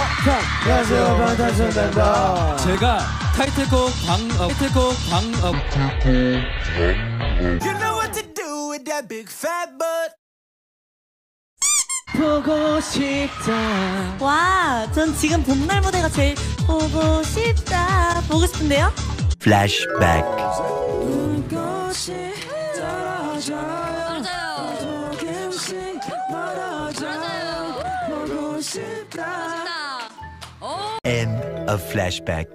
안녕하세요, 방탄소년단입니다. 제가 타이틀곡 You know what to do with that big fat butt. 보고 싶다. 와, 전 지금 봄날 무대가 제일 보고 싶다. 보고 싶은데요? 플래시백. 눈꽃이 떨어져요. 조금씩 멀어져요. 보고 싶다. End of flashback.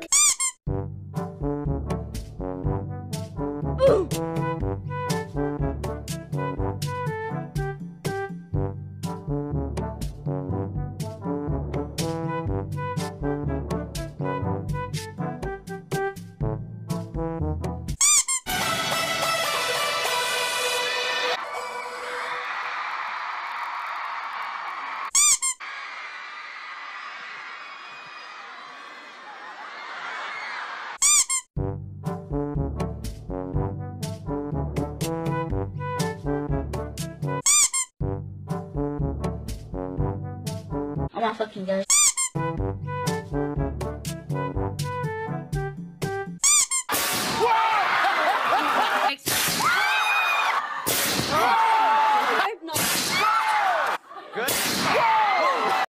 Oh my fucking gosh.